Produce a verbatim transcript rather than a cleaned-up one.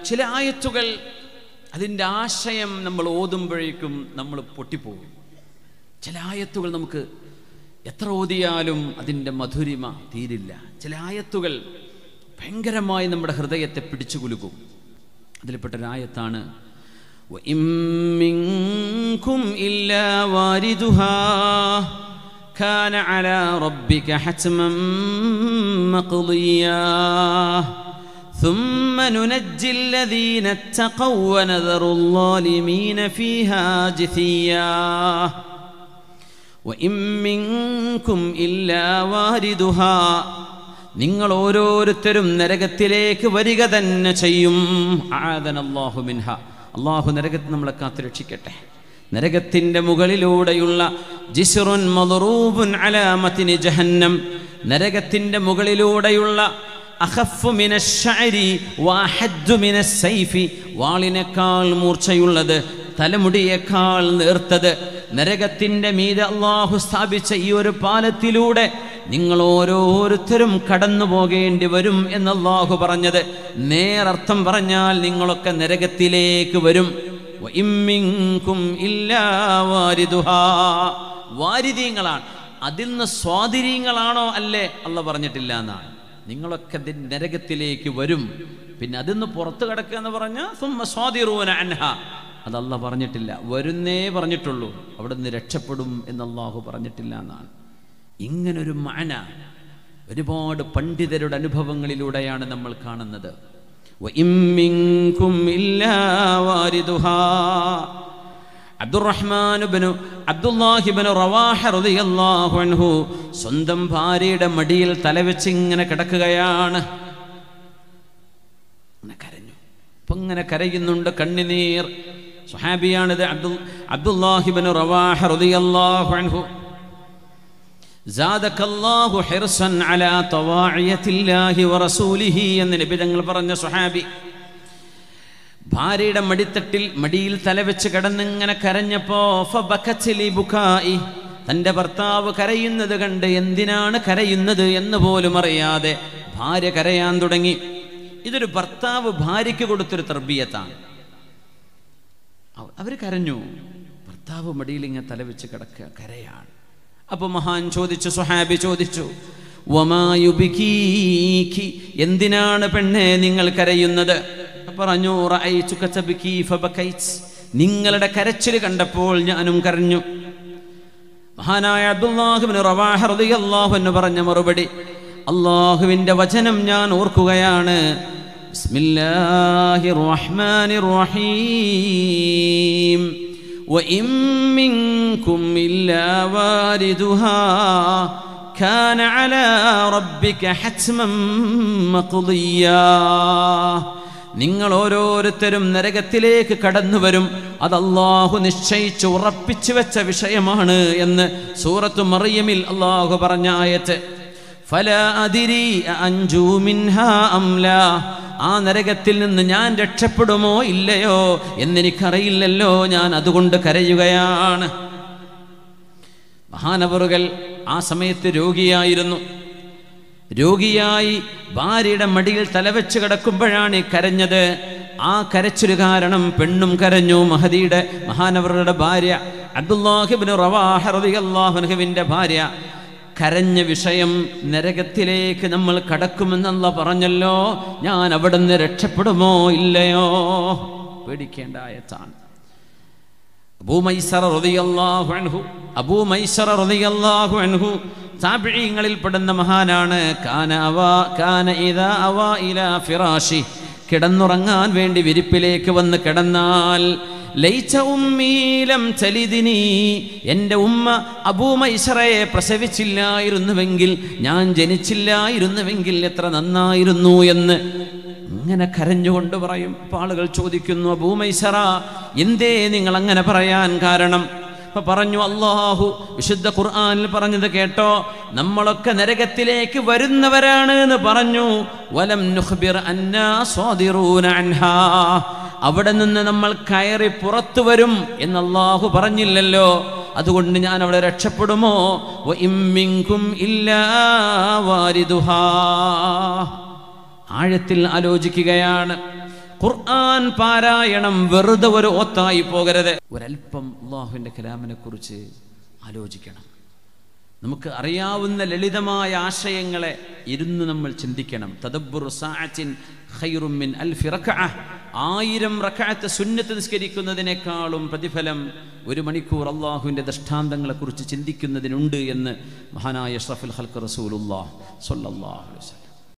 ചില ആയത്തുകൾ അതിൻ്റെ ആശയം നമ്മൾ ഓതുമ്പോഴേക്കും നമ്മൾ പൊട്ടിപ്പോകും. ചില ആയത്തുകൾ നമുക്ക് എത്ര ഓതിയാലും അതിൻ്റെ മധുരിമ തീരില്ല. ചില ആയത്തുകൾ ഭയങ്കരമായി നമ്മുടെ ഹൃദയത്തെ പിടിച്ചു കുലുക്കും. അതിൽപ്പെട്ടൊരായത്താണ് وَإِن مِّنكُمْ إِلَّا وَارِدُهَا كَانَ عَلَى رَبِّكَ حَتْمًا مَّقْضِيًّا ثُمَّ نُنَجِّي الَّذِينَ اتَّقَوْا وَنَذَرُ الظَّالِمِينَ فِيهَا جِثِيًّا وَإِن مِّنكُمْ إِلَّا وَارِدُهَا നിങ്ങൾ ഓരോരുത്തരും നരകത്തിലേക്ക് വരിക തന്നെ ചെയ്യും. അആദനല്ലാഹു മിൻഹ. അല്ലാഹു നരകത്തിൽ നമ്മളെ കാത്തു രക്ഷിക്കട്ടെ. നരകത്തിൻ്റെ മുകളിലൂടെയുള്ള ജിസ്റുൻ മദ്റൂബുൻ അലാ മത്നി ജഹന്നം, നരകത്തിൻ്റെ മുകളിലൂടെയുള്ള അഖഫു മിനശ്ശഅരി വഅഹദ്ദു മിനസ്സൈഫി, വാളിനേക്കാൾ മൂർച്ചയുള്ളത്, തലമുടിയേക്കാൾ നേർത്തത്, നരകത്തിൻ്റെ മീതെ അല്ലാഹു സ്ഥാപിച്ച ഈ ഒരു പാലത്തിലൂടെ നിങ്ങൾ ഓരോരുത്തരും കടന്നു പോകേണ്ടി വരും എന്ന് അല്ലാഹു പറഞ്ഞത്. നേരർത്ഥം പറഞ്ഞാൽ നിങ്ങളൊക്കെ നരകത്തിലേക്ക് വരും. വഇൻ മിൻകും ഇല്ലാ വാരിദുഹാ, വാരിദീങ്ങളാണ്. അതിൽ നിന്ന് സ്വാതിരീങ്ങളാണോ അല്ലേ അല്ലാഹു പറഞ്ഞിട്ടില്ല എന്നാണ്. നിങ്ങളൊക്കെ നരകത്തിലേക്ക് വരും. പിന്നെ അതിൽ നിന്ന് പുറത്തു കിടക്കുക എന്ന് പറഞ്ഞാൽ സുമ്മ സ്വാതിറൂന അൻഹാ, അത് അല്ലാഹു പറഞ്ഞിട്ടില്ല. വരുന്നേ പറഞ്ഞിട്ടുള്ളൂ. അവിടെ നിന്ന് രക്ഷപ്പെടും എന്ന് അല്ലാഹു പറഞ്ഞിട്ടില്ല എന്നാണ്. ഇങ്ങനൊരു മഅന ഒരുപാട് പണ്ഡിതരുടെ അനുഭവങ്ങളിലൂടെയാണ് നമ്മൾ കാണുന്നത്. വഇൻ മിൻകും ഇല്ലാ വാരിദുഹാ. അബ്ദുറഹ്മാൻ ഇബ്നു അബ്ദുല്ലാഹി ഇബ്നു റവാഹ റളിയല്ലാഹു അൻഹു സ്വന്തം ഭാര്യയുടെ മടിയിൽ തലവെച്ച് ഇങ്ങനെ കിടക്കുകയാണ്. കരഞ്ഞു. ഇപ്പം ഇങ്ങനെ കരയുന്നുണ്ട്, കണ്ണുനീർ. സ്വഹാബിയാണിത്, അബ്ദുൽ അബ്ദുല്ലാഹി ഇബ്നു റവാഹ റളിയല്ലാഹു അൻഹു. സാദകല്ലാഹു ഹിർസൻ അലാ തവാഇയത്തില്ലാഹി വറസൂലിഹി എന്ന് നബി തങ്ങൾ പറഞ്ഞ സ്വഹാബി ഭാര്യയുടെ മടിത്തട്ടിൽ മടിയിൽ തലവെച്ച് കിടന്നിങ്ങനെ കരഞ്ഞപ്പോ ഫബകത് ലിബുകാഇ, തൻ്റെ ഭർത്താവ് കരയുന്നത് കണ്ട് എന്തിനാണ് കരയുന്നത് എന്ന് പോലും അറിയാതെ ഭാര്യ കരയാൻ തുടങ്ങി. ഇതൊരു ഭർത്താവ് ഭാര്യയ്ക്ക് കൊടുത്തൊരു തർബിയത്താണ്. അവർ കരഞ്ഞു. ഭർത്താവ് മടിയിൽ ഇങ്ങനെ തലവെച്ച് കിടക്കുക, കരയാണ്. അപ്പൊ മഹാൻ ചോദിച്ചു, സ്വഹാബി ചോദിച്ചു, വമാ യുബ്കീകി, എന്തിനാണ് പെണ്ണെ നിങ്ങൾ കരയുന്നത്? പറഞ്ഞു, റഅയ്തുക തബ്കീ ഫബകൈത്, നിങ്ങളുടെ കരച്ചിൽ കണ്ടപ്പോൾ ഞാനും കരഞ്ഞു. മഹാനായ അബ്ദുല്ലാഹി ഇബ്നു റവാഹ റളിയല്ലാഹു അൻഹു പറഞ്ഞ മറുപടി, അല്ലാഹുവിൻ്റെ വചനം ഞാൻ ഓർക്കുകയാണ്. ബിസ്മില്ലാഹിർ റഹ്മാനിർ റഹീം وَإِن مِّنكُمْ إِلَّا وَارِدُهَا كَانَ عَلَى رَبِّكَ حَتْمًا مَّقْضِيًّا. നിങ്ങൾ ഓരോരുത്തരും നരകത്തിലേക്ക് കടന്നു വരും. അത് അല്ലാഹു നിശ്ചയിച്ച് ഉറപ്പിച്ചു വെച്ച വിഷയമാണ് എന്ന് സൂറത്തു മറിയമിൽ അല്ലാഹു പറഞ്ഞ ആയത്ത്. ഫലാ അദ്രി അൻജു മിൻഹാ അം ലാ, ആ നരകത്തിൽ നിന്ന് ഞാൻ രക്ഷപ്പെടുമോ ഇല്ലയോ എന്നെനിക്കറിയില്ലല്ലോ, ഞാൻ അതുകൊണ്ട് കരയുകയാണ്. മഹാനവറുകൾ ആ സമയത്ത് രോഗിയായിരുന്നു. രോഗിയായി ഭാര്യയുടെ മടിയിൽ തലവെച്ച് കിടക്കുമ്പോഴാണ് കരഞ്ഞത്. ആ കരച്ചില് കാരണം പെണ്ണും കരഞ്ഞു. മഹദിയുടെ മഹാനവറുടെ ഭാര്യ അബ്ദുല്ലാഹി ഇബ്നു റവാഹ റളിയല്ലാഹു അൻഹുവിൻ്റെ ഭാര്യ കരഞ്ഞ വിഷയം, നരകത്തിലേക്ക് നമ്മൾ കടക്കുമെന്നല്ല പറഞ്ഞല്ലോ, ഞാൻ അവിടെ നിന്ന് രക്ഷപ്പെടുമോ ഇല്ലയോ? പേടിക്കേണ്ട ആയത്താണ്. അബൂ മൈസറ റളിയല്ലാഹു അൻഹു അബൂ മൈസറ റളിയല്ലാഹു അൻഹു താബിഈങ്ങളിൽ പെടുന്ന മഹാനാണ്. കാന അവ കാന ഇദാ അവ ഇലാ ഫിറാശി, കിടന്നുറങ്ങാൻ വേണ്ടി വിരിപ്പിലേക്ക് വന്ന് കിടന്നാൽ, ലൈച്ച ഉമ്മീലം ചലിദിനി, എൻ്റെ ഉമ്മ അബൂ മൈസറയെ പ്രസവിച്ചില്ലായിരുന്നുവെങ്കിൽ, ഞാൻ ജനിച്ചില്ലായിരുന്നുവെങ്കിൽ എത്ര നന്നായിരുന്നു എന്ന് ഇങ്ങനെ കരഞ്ഞുകൊണ്ട് പറയും. അപ്പോൾ ആളുകൾ ചോദിക്കുന്നു, അബൂ മൈസറ എന്തേ നിങ്ങൾ അങ്ങനെ പറയാൻ കാരണം? അപ്പൊ പറഞ്ഞു, അല്ലാഹു വിശുദ്ധ ഖുർആനിൽ പറഞ്ഞത് കേട്ടോ, നമ്മളൊക്കെ നരകത്തിലേക്ക് വരുന്നവരാണ് എന്ന് പറഞ്ഞു. വലം നുഖ്ബിർ അന്നാ സ്വാദിറൂന അൻഹാ, അവിടെ നിന്ന് നമ്മൾ കയറി പുറത്തു വരും എന്ന് അല്ലാഹു പറഞ്ഞില്ലല്ലോ, അതുകൊണ്ട് ഞാൻ അവിടെ രക്ഷപ്പെടുമോ? വഇൻ മിൻകും ഇല്ലാ വാരിദുഹാ. ആഴത്തിൽ ആലോചിക്കുകയാണ്. ഖുർആൻ പാരായണം വെറുതെ ഒരു ഓത്തായി പോകരുത്. ഒരൽപ്പം അല്ലാഹുവിൻ്റെ കലാമിനെ കുറിച്ച് ആലോചിക്കണം. നമുക്ക് അറിയാവുന്ന ലളിതമായ ആശയങ്ങളെ ഇരുന്ന് നമ്മൾ ചിന്തിക്കണം. തദബ്ബുറു സഅത്തിൻ ഖൈറും മിൻ അൽഫി റക്അ. ആയിരം റക്അത്ത് സുന്നത്ത് നിസ്കരിക്കുന്നതിനേക്കാളും പ്രതിഫലം ഒരു മണിക്കൂർ അല്ലാഹുവിൻ്റെ ദൃഷ്ടാന്തങ്ങളെക്കുറിച്ച് ചിന്തിക്കുന്നതിനുണ്ട് എന്ന് മഹാനായ അഷ്റഫുൽ ഖൽഖ് റസൂലുള്ളാഹി സ്വല്ലല്ലാഹു അലൈഹി വസല്ലം